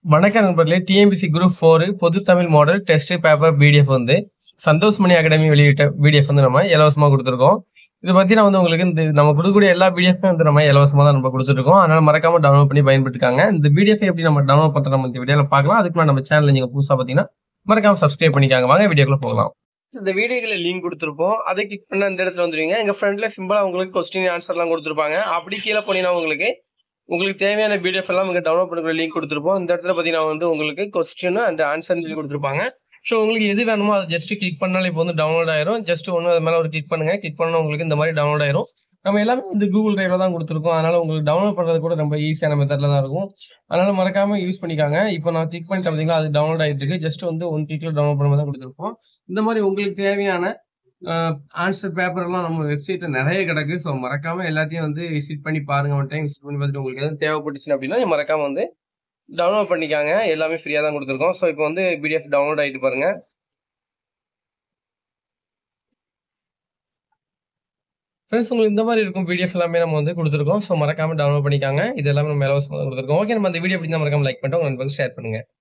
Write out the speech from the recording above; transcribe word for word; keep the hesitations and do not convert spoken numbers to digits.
வணக்கம் நண்பர்களே. TNPSC group நான்கு பொது Tamil model test paper PDF வந்து சந்தோஷ் மணி அகாடமி வெளியிட்ட பிடிஎஃப் வந்து நம்ம இலவசமா கொடுத்துருக்கோம். இதை பத்தி நான் வந்து உங்களுக்கு இந்த நம்ம கொடுக்கக்கூடிய எல்லா பிடிஎஃப் வந்து நம்ம இலவசமா தான் நம்ம கொடுத்துருக்கோம். அதனால மறக்காம டவுன்லோட் பண்ணி பயன்படுத்திக்காங்க. இந்த பிடிஎஃப் எப்படி நம்ம டவுன்லோட் பண்ற நம்ம இந்த வீடியோல பார்க்கலாம். அதுக்கு முன்னாடி நம்ம சேனல்ல நீங்க புதுசா பாத்தீங்கன்னா மறக்காம சப்ஸ்கிரைப் பண்ணிக்காங்க. வாங்க வீடியோக்குள்ள போகலாம். இந்த வீடியோல லிங்க் கொடுத்துருப்போம். அதை கிளிக் பண்ண இந்த இடத்துல வந்துருவீங்க. எங்க ஃப்ரெண்ட்ல சிம்பிளா உங்களுக்கு கொஸ்டின் ஆன்சர் எல்லாம் கொடுத்துருப்பாங்க. அப்படி கீழே போனீங்கன்னா உங்களுக்கு உங்களுக்கு தேவையான பிடிஎஃப் எல்லாம் இங்க டவுன்லோட் பண்ணுற லிங்க் கொடுத்துருப்போம். இந்த இடத்துல பார்த்தீங்கன்னா வந்து உங்களுக்கு கொஸ்டின் அண்ட் ஆன்சர் சொல்லி கொடுத்துருப்பாங்க. ஸோ உங்களுக்கு எது வேணுமோ அதை ஜஸ்ட் கிளிக் பண்ணாலே இப்போ வந்து டவுன்லோட் ஆயிரும். ஜஸ்ட் ஒன்று அது மேலே ஒரு கிளிக் பண்ணுங்க. கிளிக் பண்ணா உங்களுக்கு இந்த மாதிரி டவுன்லோட் ஆயிரும். நம்ம எல்லாமே வந்து கூகுள் டிரைவ்ல தான் கொடுத்துருக்கோம். அதனால உங்களுக்கு டவுன்லோட் பண்றது கூட ரொம்ப ஈஸியான மெத்தட்ல தான் இருக்கும். அதனால மறக்காம யூஸ் பண்ணிக்காங்க. இப்போ நான் கிளிக் பண்ணிட்டு பார்த்தீங்களா அது டவுன்லோட் ஆயிட்டு இருக்கு. ஜஸ்ட் வந்து ஒன் கிளிக்ல டவுன்லோட் பண்ண தான் கொடுத்துருப்போம். இந்த மாதிரி உங்களுக்கு தேவையான ஆன்சர் பேப்பர் எல்லாம் நம்ம வெப்சைட்ல நிறைய கிடக்கு. ஸோ மறக்காம எல்லாத்தையும் வந்து விசிட் பண்ணி பாருங்க. ஒன் டைம் விசிட் பண்ணி பார்த்துட்டு உங்களுக்கு எதுவும் தேவைப்பட்டுச்சுன்னு அப்படின்னா மறக்காம வந்து டவுன்லோட் பண்ணிக்காங்க. எல்லாமே ஃப்ரீயா தான் கொடுத்துருக்கோம். ஸோ இப்போ வந்து பிடிஎஃப் டவுன்லோட் ஆயிட்டு பாருங்க. ஃப்ரெண்ட்ஸ், உங்களுக்கு இந்த மாதிரி இருக்கும் பிடிஎஃப் எல்லாமே நம்ம வந்து கொடுத்துருக்கோம். ஸோ மறக்காம டவுன்லோட் பண்ணிக்காங்க. இது எல்லாமே நம்ம இலவசமாக கொடுத்துருக்கோம். ஓகே, நம்ம அந்த வீடியோ எப்படி மறக்காம லைக் பண்ணிட்டு உங்க நண்பர்களுக்கு ஷேர் பண்ணுங்க.